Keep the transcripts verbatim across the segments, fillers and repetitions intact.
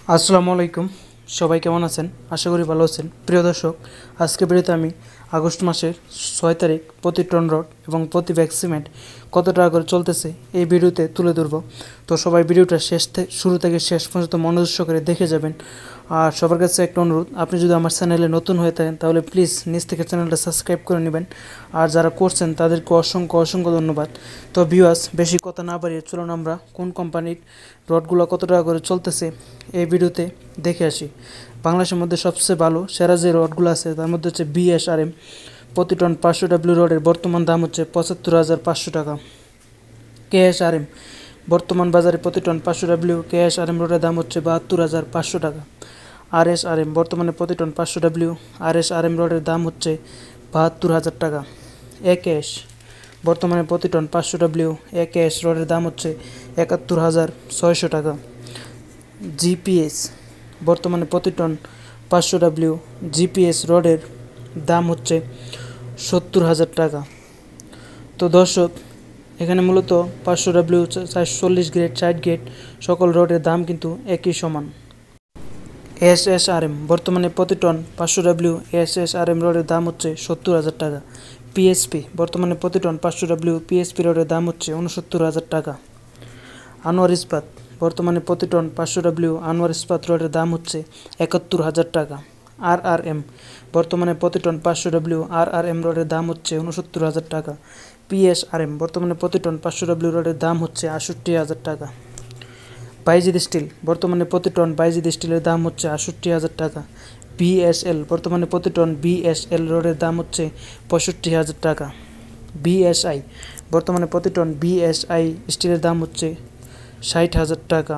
আসসালামু আলাইকুম। সবাই কেমন আছেন? আশা করি ভালো আছেন। প্রিয় দর্শক, আজকে ভিডিওতে আমি আগস্ট মাসের ছয় তারিখ প্রতি টন রড এবং প্রতি ব্যাগ সিমেন্ট কত টাকা করে চলতেছে এই ভিডিওতে তুলে ধরব। তো সবাই ভিডিওটা শেষ থেকে শুরু থেকে শেষ পর্যন্ত মনোযোগ সহকারে দেখে যাবেন। আর সবার কাছে একটা অনুরোধ, আপনি যদি আমার চ্যানেলে নতুন হয়ে থাকেন তাহলে প্লিজ নিচ থেকে চ্যানেলটা সাবস্ক্রাইব করে নেবেন। আর যারা করছেন তাদেরকে অসংখ্য অসংখ্য ধন্যবাদ। তো ভিউয়ার্স, বেশি কথা না বাড়িয়ে চলুন আমরা কোন কোম্পানির রডগুলো কত টাকা করে চলতেছে এই ভিডিওতে দেখে আসি। বাংলাদেশের মধ্যে সবচেয়ে ভালো সেরা যে রডগুলো আছে তার মধ্যে হচ্ছে বিএসআরএম। প্রতি টন পাঁচশো ডাব্লিউ রডের বর্তমান দাম হচ্ছে পঁচাত্তর হাজার পাঁচশো টাকা। কেএসআরএম বর্তমান বাজারে প্রতি টন পাঁচশো ডাব্লিউ কেএসআরএম রডের দাম হচ্ছে বাহাত্তর হাজার পাঁচশো টাকা। আরএসআরএম বর্তমানে প্রতি টন পাঁচশো ডাব্লিউ আরএসআরএম রডের দাম হচ্ছে বাহাত্তর হাজার টাকা। একেএস বর্তমানে প্রতি টন পাঁচশো ডাব্লিউ একেএস রডের দাম হচ্ছে একাত্তর হাজার ছয়শো টাকা। জিপিএস বর্তমানে প্রতি টন পাঁচশো ডাব্লিউ জিপিএস রডের দাম হচ্ছে সত্তর হাজার টাকা। তো দর্শক, এখানে মূলত পাঁচশো ডাব্লিউ চারশো চল্লিশ গ্রেড ষাট গ্রেড সকল রডের দাম কিন্তু একই সমান। এসএসআরএম বর্তমানে প্রতি টন পাঁচশো ডাব্লিউ এসএসআরএম রডের দাম হচ্ছে সত্তর হাজার টাকা। পিএসপি বর্তমানে প্রতি টন পাঁচশো ডাব্লিউ পিএসপি রডের দাম হচ্ছে উনসত্তর হাজার টাকা। আনোয়ার ইস্পাত বর্তমানে প্রতি টন পাঁচশো ডাব্লিউ আনোয়ার ইস্পাত রডের দাম হচ্ছে একাত্তর হাজার টাকা। আর আর এম বর্তমানে প্রতি টন পাঁচশো ডাব্লিউ আর আর এম রডের দাম হচ্ছে উনসত্তর হাজার টাকা। পিএসআরএম বর্তমানে প্রতি টন পাঁচশো ডাব্লিউ রডের দাম হচ্ছে আটষট্টি হাজার টাকা। বাইজিদ স্টিল বর্তমানে প্রতি টন বাইজিদ স্টিলের দাম হচ্ছে আটষট্টি হাজার টাকা। বিএসএল বর্তমানে প্রতি টন বিএসএল রডের দাম হচ্ছে পঁয়ষট্টি হাজার টাকা। বিএসআই বর্তমানে প্রতি টন বিএসআই স্টিলের দাম হচ্ছে ষাট হাজার টাকা।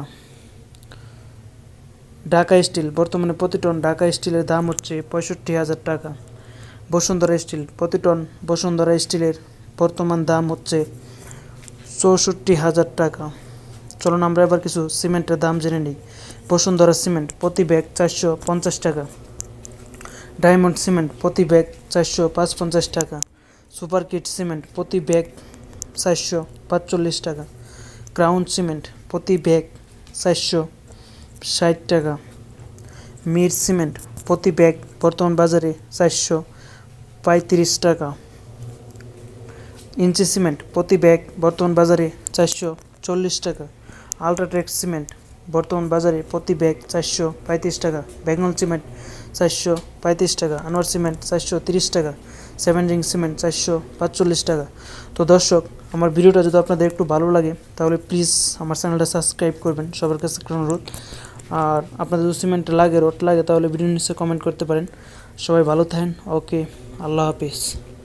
ঢাকা স্টিল বর্তমানে প্রতি টন ঢাকা স্টিলের দাম হচ্ছে পঁয়ষট্টি হাজার টাকা। বসুন্ধরা স্টিল প্রতি টন বসুন্ধরা স্টিলের বর্তমান দাম হচ্ছে চৌষট্টি হাজার টাকা। চলুন আমরা এবার কিছু সিমেন্টের দাম জেনে নিই। বসুন্ধরা সিমেন্ট প্রতি ব্যাগ চারশো পঞ্চাশ টাকা। ডায়মন্ড সিমেন্ট প্রতি ব্যাগ চারশো পাঁচ পঞ্চাশ টাকা। সুপার কিট সিমেন্ট প্রতি ব্যাগ চারশো পাঁচচল্লিশ টাকা। ক্রাউন সিমেন্ট প্রতি ব্যাগ চারশো ষাট টাকা। মির সিমেন্ট প্রতি ব্যাগ বর্তমান বাজারে চারশো পঁয়ত্রিশ টাকা। ইঞ্চি সিমেন্ট প্রতি ব্যাগ বর্তমান বাজারে চারশো চল্লিশ টাকা। আলট্রাটেক সিমেন্ট বর্তমান বাজারে প্রতি ব্যাগ চারশো পঁয়ত্রিশ টাকা। বেঙ্গল সিমেন্ট চারশো পঁয়ত্রিশ টাকা। আনোয়ার সিমেন্ট চারশো তিরিশ টাকা। সেভেন রিং সিমেন্ট চারশো পাঁচচল্লিশ টাকা। তো দর্শক, আমার ভিডিওটা যদি আপনাদের একটু ভালো লাগে তাহলে প্লিজ আমার চ্যানেলটা সাবস্ক্রাইব করবেন, সবার কাছে একটা অনুরোধ। আর আপনাদের যদি সিমেন্ট লাগে রড লাগে তাহলে ভিডিও নিচে কমেন্ট করতে পারেন। সবাই ভালো থাকেন। ওকে, আল্লাহ হাফিজ।